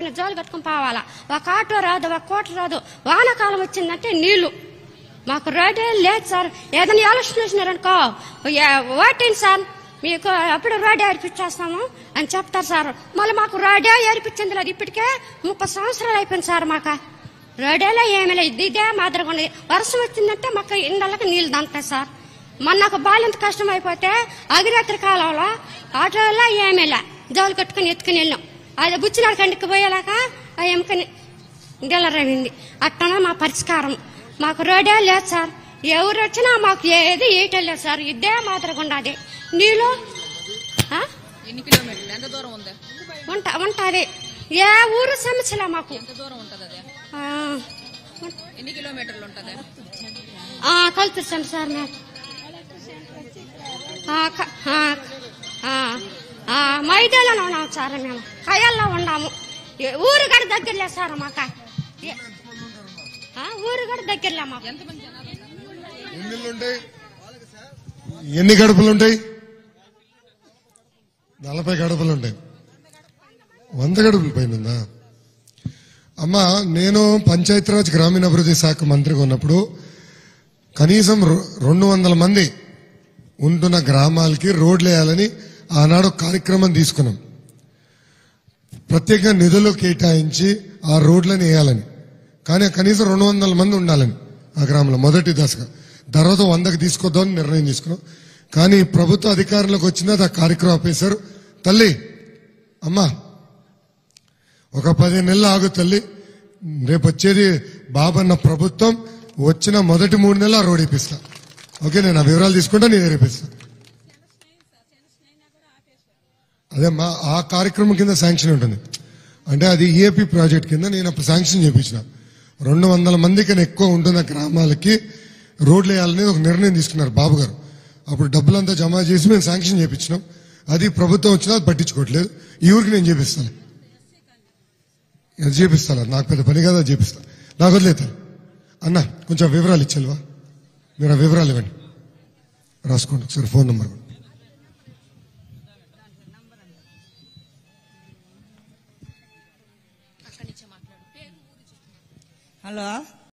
కట్టుకుని జోలు కట్టుకుని పోవాలా. ఒక ఆటో రాదు, ఒక కోట రాదు. వానాకాలం వచ్చిందంటే నీళ్లు. మాకు రోడ్డే లేదు సార్. ఏదైనా ఎలక్షన్ వచ్చినారనుకో ఓటేంటి సార్, మీకు అప్పుడు రోడ్డే ఏర్పించేస్తాము అని చెప్తారు సార్. మళ్ళీ మాకు రోడ్డే ఏర్పించింది లేదు. ఇప్పటికే 30 సంవత్సరాలు అయిపోయింది సార్. మాకు రోడ్డేలో ఏమీ లేదు. ఇదే మాదిరిగా ఉండేది. వర్షం వచ్చిందంటే మాకు ఇండ్లకి నీళ్లు దంతాయి సార్. నాకు బాలంత కష్టం అయిపోతే అగిరాత్రి కాలంలో ఆటోలో ఏమీ లే, జోలు కట్టుకుని ఎత్తుకుని వెళ్ళాం. అది బుచ్చినాడు కండికి పోయేలాక ఆ ఎముకని డెలరైంది. అట్టనే మా పరిష్కారం. మాకు రోడ్డే లేదు సార్. ఎవరు వచ్చినా మాకు ఏది ఏటం లేదు సార్. ఇదే మాదిరిగా ఉండదు. నీళ్ళు ఉంటది. ఏ ఊరు సమస్యలే మాకు. కలుతున్నాం సార్. మైదాలో ఉన్నాము సార్. మేము కయ్యాల్లో ఉన్నాము. ఊరు గడ దగ్గరలే సార్. మాకు ఊరు గడ దగ్గరలే. మాకు ఎన్ని గడపలుంటాయి? 40 గడపలుంటాయి. 100 గడపల పైన ఉందా? అమ్మా, నేను పంచాయతీరాజ్ గ్రామీణాభివృద్ధి శాఖ మంత్రిగా ఉన్నప్పుడు కనీసం 200 మంది ఉంటున్న గ్రామాలకి రోడ్లు వేయాలని ఆనాడు కార్యక్రమం తీసుకున్నాం. ప్రత్యేకంగా నిధులు కేటాయించి ఆ రోడ్లను వేయాలని. కానీ కనీసం 200 మంది ఉండాలని ఆ గ్రామంలో మొదటి దశగా. తర్వాత 100కి తీసుకొద్దామని నిర్ణయం తీసుకున్నాం. కానీ ప్రభుత్వ అధికారంలోకి వచ్చినా ఆ కార్యక్రమం ఆపేశారు. తల్లి, అమ్మా, ఒక 10 నెలలు ఆగు తల్లి. రేపు వచ్చేది బాబన్న ప్రభుత్వం. వచ్చిన మొదటి 3 నెలలు ఆ రోడ్ ఇప్పిస్తా. ఓకే, నేను ఆ వివరాలు తీసుకుంటా, నేను రేపిస్తా. అదేమ్మా, ఆ కార్యక్రమం కింద శాంక్షన్ ఉంటుంది. అంటే అది ఈఏపీ ప్రాజెక్ట్ కింద నేను అప్పుడు శాంక్షన్ చేయించిన. 200 మంది కన్నా ఎక్కువ ఉంటున్న గ్రామాలకి రోడ్లు వేయాలనేది ఒక నిర్ణయం తీసుకున్నారు బాబు గారు. అప్పుడు డబ్బులంతా జమ చేసి మేము శాంక్షన్ చేయించినాం. అది ప్రభుత్వం వచ్చినా పట్టించుకోవట్లేదు. ఈ ఊరికి నేను చేపిస్తాను. అది చేపిస్తాను. నాకు పెద్ద పని కదా, అది చేపిస్తాను. నాకు వదిలేతాను. అన్న, కొంచెం వివరాలు ఇచ్చేవా? మీరు ఆ వివరాలు ఇవ్వండి, రాసుకోండి ఒకసారి. Phone number. హలో.